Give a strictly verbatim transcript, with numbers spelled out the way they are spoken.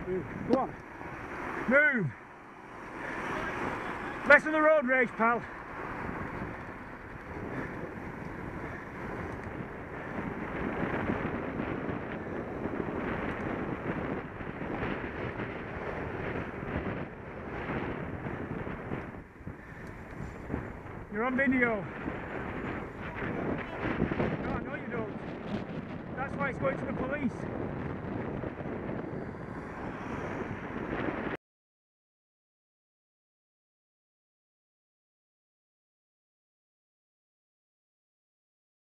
Move. Go on. Move. Less of the road rage, pal. You're on video. No, I know you don't. That's why it's going to the police.